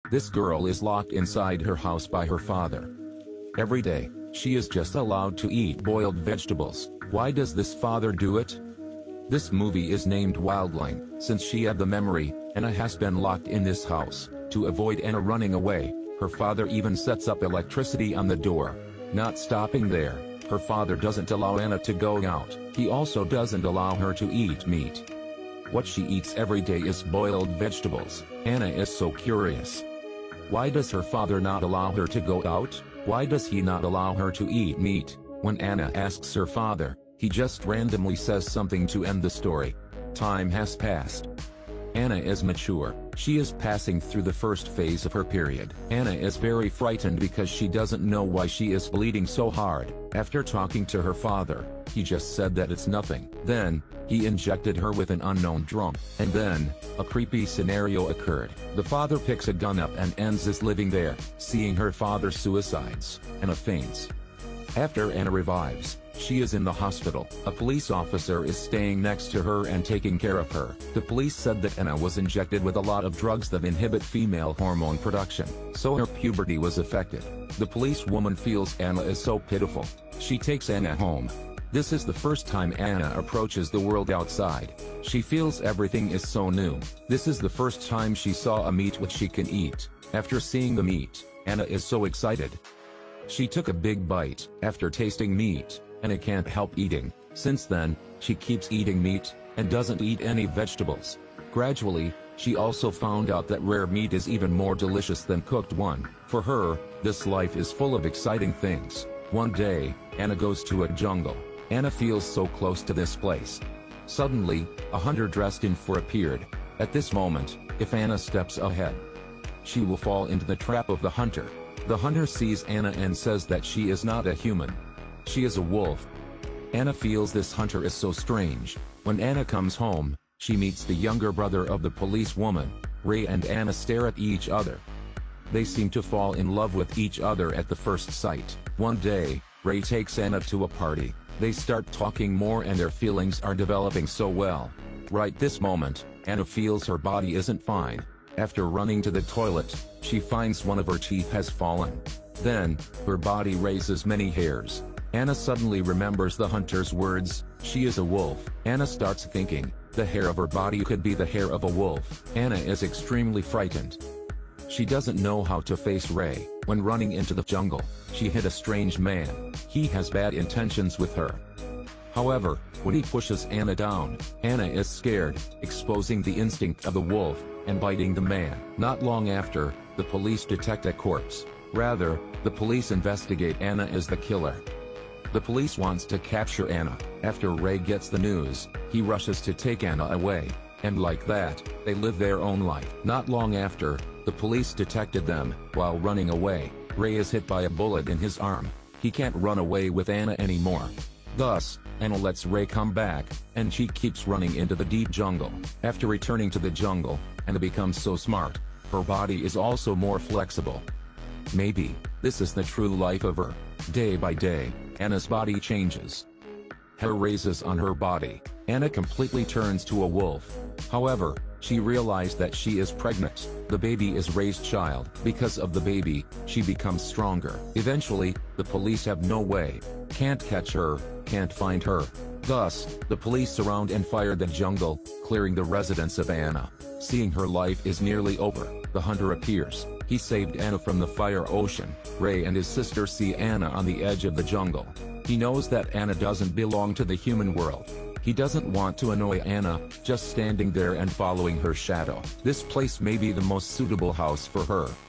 This girl is locked inside her house by her father. Every day, she is just allowed to eat boiled vegetables. Why does this father do it? This movie is named Wildling. Since she had the memory, Anna has been locked in this house. To avoid Anna running away, her father even sets up electricity on the door. Not stopping there, her father doesn't allow Anna to go out. He also doesn't allow her to eat meat. What she eats every day is boiled vegetables. Anna is so curious. Why does her father not allow her to go out? Why does he not allow her to eat meat? When Anna asks her father, he just randomly says something to end the story. Time has passed. Anna is mature. She is passing through the first phase of her period. Anna is very frightened because she doesn't know why she is bleeding so hard. After talking to her father, he just said that it's nothing. Then, he injected her with an unknown drug. And then, a creepy scenario occurred. The father picks a gun up and ends his living there. Seeing her father suicides, Anna faints. After Anna revives, she is in the hospital. A police officer is staying next to her and taking care of her. The police said that Anna was injected with a lot of drugs that inhibit female hormone production, so her puberty was affected. The policewoman feels Anna is so pitiful. She takes Anna home. This is the first time Anna approaches the world outside. She feels everything is so new. This is the first time she saw a meat which she can eat. After seeing the meat, Anna is so excited. She took a big bite. After tasting meat, Anna can't help eating. Since then, she keeps eating meat, and doesn't eat any vegetables. Gradually, she also found out that rare meat is even more delicious than cooked one. For her, this life is full of exciting things. One day, Anna goes to a jungle. Anna feels so close to this place. Suddenly, a hunter dressed in fur appeared. At this moment, if Anna steps ahead, she will fall into the trap of the hunter. The hunter sees Anna and says that she is not a human. She is a wolf. Anna feels this hunter is so strange. When Anna comes home, she meets the younger brother of the policewoman. Ray and Anna stare at each other. They seem to fall in love with each other at the first sight. One day, Ray takes Anna to a party. They start talking more and their feelings are developing so well. Right this moment, Anna feels her body isn't fine. After running to the toilet, she finds one of her teeth has fallen. Then, her body raises many hairs. Anna suddenly remembers the hunter's words, she is a wolf. Anna starts thinking, the hair of her body could be the hair of a wolf. Anna is extremely frightened. She doesn't know how to face Ray. When running into the jungle, she hit a strange man. He has bad intentions with her. However, when he pushes Anna down, Anna is scared, exposing the instinct of the wolf, and biting the man. Not long after, the police detect a corpse. Rather, the police investigate Anna as the killer. The police wants to capture Anna. After Ray gets the news, he rushes to take Anna away. And like that, they live their own life. Not long after, the police detected them. While running away, Ray is hit by a bullet in his arm. He can't run away with Anna anymore. Thus, Anna lets Ray come back, and she keeps running into the deep jungle. After returning to the jungle, Anna becomes so smart. Her body is also more flexible. Maybe, this is the true life of her. Day by day, Anna's body changes. Hair raises on her body. Anna completely turns to a wolf. However, she realized that she is pregnant. The baby is raised child. Because of the baby, she becomes stronger. Eventually, the police have no way. Can't catch her, can't find her. Thus, the police surround and fire the jungle, clearing the residence of Anna. Seeing her life is nearly over, the hunter appears. He saved Anna from the fire ocean. Ray and his sister see Anna on the edge of the jungle. He knows that Anna doesn't belong to the human world. He doesn't want to annoy Anna, just standing there and following her shadow. This place may be the most suitable house for her.